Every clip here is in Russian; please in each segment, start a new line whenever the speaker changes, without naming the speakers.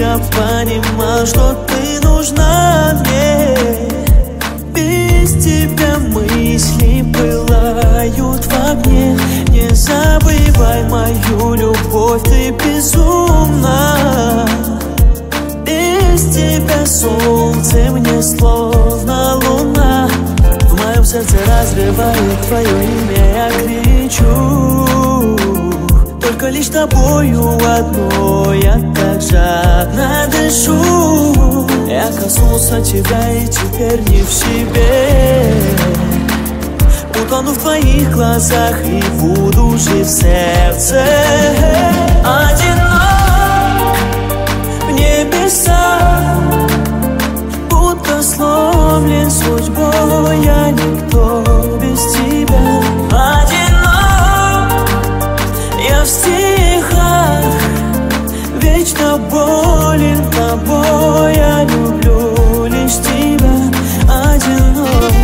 я понимал, что ты нужна мне. Без тебя мысли пылают в огне. Не забывай мою любовь, ты безумна. Без тебя солнце мне словно луна. В моем сердце разрывает твое имя, я кричу. Только лишь тобою одной я так жадно дышу. Я коснулся тебя и теперь не в себе. Утону в твоих глазах и буду жить в сердце. Одинок в небесах, будто сломлен судьбой, я никто без тебя. Одинок я в стихах, вечно болен тобой, я люблю лишь тебя. Одинок.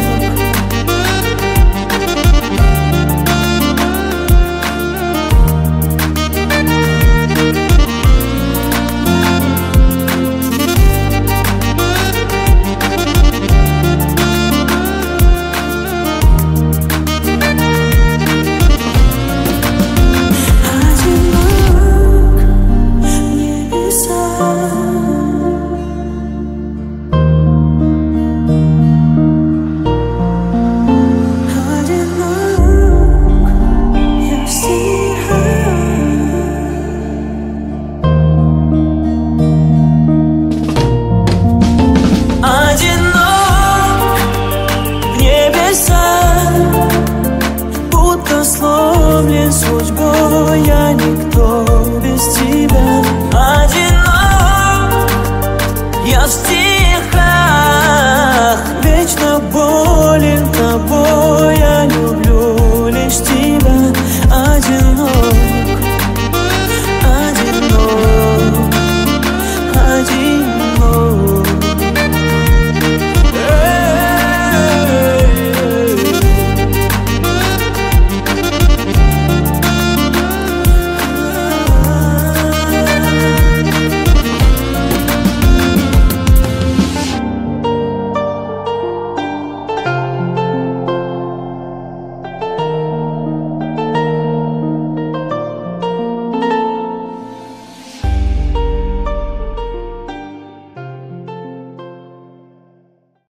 Будто сломлен судьбой, я никто